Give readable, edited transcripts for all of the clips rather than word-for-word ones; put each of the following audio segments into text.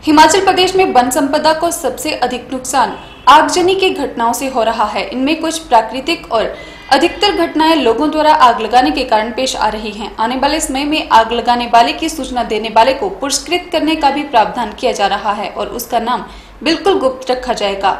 हिमाचल प्रदेश में वन संपदा को सबसे अधिक नुकसान आगजनी की घटनाओं से हो रहा है। इनमें कुछ प्राकृतिक और अधिकतर घटनाएं लोगों द्वारा आग लगाने के कारण पेश आ रही हैं। आने वाले समय में आग लगाने वाले की सूचना देने वाले को पुरस्कृत करने का भी प्रावधान किया जा रहा है और उसका नाम बिल्कुल गुप्त रखा जाएगा।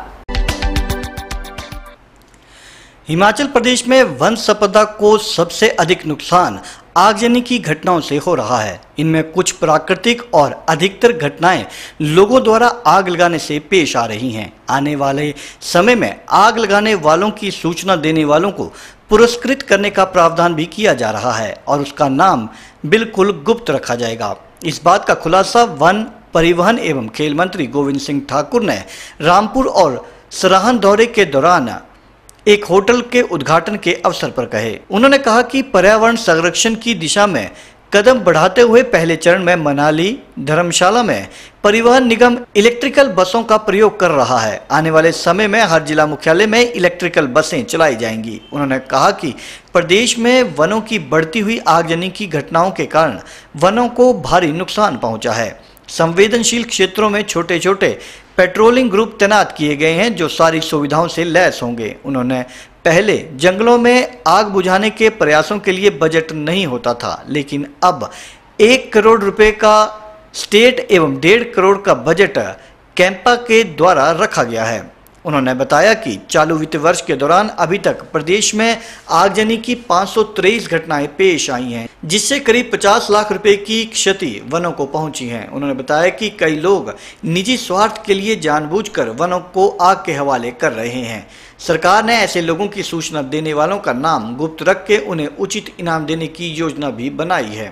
हिमाचल प्रदेश में वन संपदा को सबसे अधिक नुकसान आगजनी की घटनाओं से हो रहा है। इनमें कुछ प्राकृतिक और अधिकतर घटनाएं लोगों द्वारा आग लगाने से पेश आ रही हैं। आने वाले समय में आग लगाने वालों की सूचना देने वालों को पुरस्कृत करने का प्रावधान भी किया जा रहा है और उसका नाम बिल्कुल गुप्त रखा जाएगा। इस बात का खुलासा वन, परिवहन एवं खेल मंत्री गोविंद सिंह ठाकुर ने रामपुर और सराहन दौरे के दौरान एक होटल के उद्घाटन के अवसर पर कहे। उन्होंने कहा कि पर्यावरण संरक्षण की दिशा में कदम बढ़ाते हुए पहले चरण में मनाली, धर्मशाला में परिवहन निगम इलेक्ट्रिकल बसों का प्रयोग कर रहा है। आने वाले समय में हर जिला मुख्यालय में इलेक्ट्रिकल बसें चलाई जाएंगी। उन्होंने कहा कि प्रदेश में वनों की बढ़ती हुई आगजनी की घटनाओं के कारण वनों को भारी नुकसान पहुंचा है। संवेदनशील क्षेत्रों में छोटे छोटे पेट्रोलिंग ग्रुप तैनात किए गए हैं जो सारी सुविधाओं से लैस होंगे। उन्होंने पहले जंगलों में आग बुझाने के प्रयासों के लिए बजट नहीं होता था, लेकिन अब 1 करोड़ रुपए का स्टेट एवं 1.5 करोड़ का बजट कैंपा के द्वारा रखा गया है। उन्होंने बताया कि चालू वित्त वर्ष के दौरान अभी तक प्रदेश में आगजनी की 523 घटनाएं पेश आई हैं, जिससे करीब 50 लाख रुपए की क्षति वनों को पहुंची है। उन्होंने बताया कि कई लोग निजी स्वार्थ के लिए जानबूझकर वनों को आग के हवाले कर रहे हैं। सरकार ने ऐसे लोगों की सूचना देने वालों का नाम गुप्त रख के उन्हें उचित इनाम देने की योजना भी बनाई है।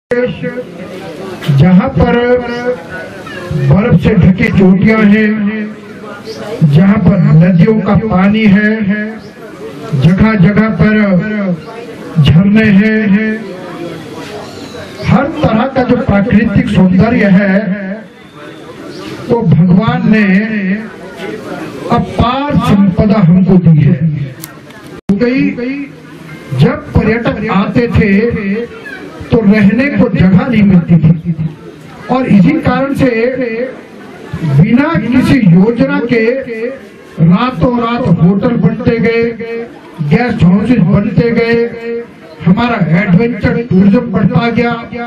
जहाँ पर बर्फ से ढकी चोटियां हैं, जहाँ पर नदियों का पानी है, जगह जगह पर झरने हैं, हर तरह का जो प्राकृतिक सौंदर्य है तो भगवान ने अपार संपदा हमको दी है। जब पर्यटक आते थे तो रहने को जगह नहीं मिलती थी और इसी कारण से बिना किसी योजना के रातों रात होटल बनते गए, गेस्ट हाउसेज बनते गए, हमारा एडवेंचर टूरिज्म बढ़ता गया।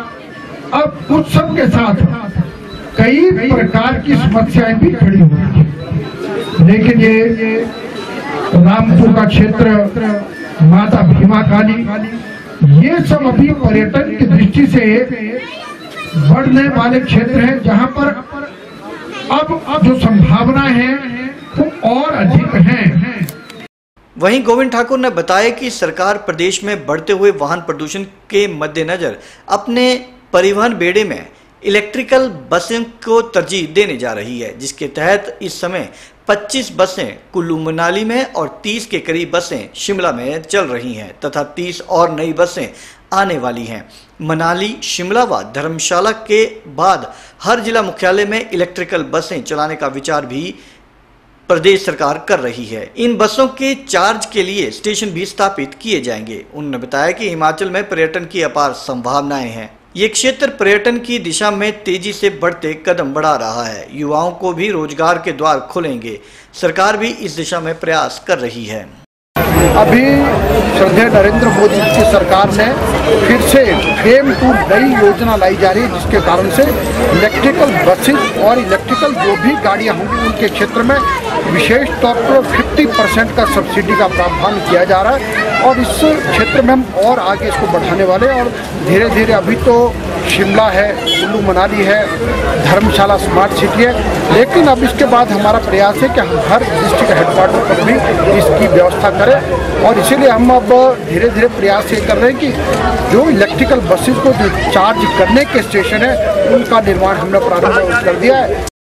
अब उस सब के साथ कई प्रकार की समस्याएं भी खड़ी हो रही है, लेकिन ये रामपुर का क्षेत्र, माता भीमा काली, ये सब अभी पर्यटन की दृष्टि से बढ़ने वाले क्षेत्र हैं, जहां पर अब जो संभावना है वो और अधिक है। वहीं गोविंद ठाकुर ने बताया कि सरकार प्रदेश में बढ़ते हुए वाहन प्रदूषण के मद्देनजर अपने परिवहन बेड़े में इलेक्ट्रिकल बसें को तरजीह देने जा रही है, जिसके तहत इस समय 25 बसें कुल्लू मनाली में और 30 के करीब बसें शिमला में चल रही हैं तथा 30 और नई बसें आने वाली हैं। मनाली, शिमला व धर्मशाला के बाद हर जिला मुख्यालय में इलेक्ट्रिकल बसें चलाने का विचार भी प्रदेश सरकार कर रही है। इन बसों के चार्ज के लिए स्टेशन भी स्थापित किए जाएंगे। उन्होंने बताया कि हिमाचल में पर्यटन की अपार संभावनाएं हैं। ये क्षेत्र पर्यटन की दिशा में तेजी से बढ़ते कदम बढ़ा रहा है। युवाओं को भी रोजगार के द्वार खुलेंगे। सरकार भी इस दिशा में प्रयास कर रही है। अभी श्रद्धेय नरेंद्र मोदी की सरकार ने फिर से फेम टू नई योजना लाई जा रही है, जिसके कारण से इलेक्ट्रिकल बसेस और इलेक्ट्रिकल जो भी गाड़ियां होंगी उनके क्षेत्र में विशेष तौर पर 50% का सब्सिडी का प्रावधान किया जा रहा है और इस क्षेत्र में हम और आगे इसको बढ़ाने वाले हैं। और धीरे धीरे अभी तो शिमला है, कुल्लू मनाली है, धर्मशाला स्मार्ट सिटी है, लेकिन अब इसके बाद हमारा प्रयास है कि हम हर डिस्ट्रिक्ट हेडक्वार्टर पर भी इसकी व्यवस्था करें और इसीलिए हम अब धीरे धीरे प्रयास ये कर रहे हैं कि जो इलेक्ट्रिकल बसेस को जो चार्ज करने के स्टेशन है उनका निर्माण हमने प्रारंभ कर दिया है।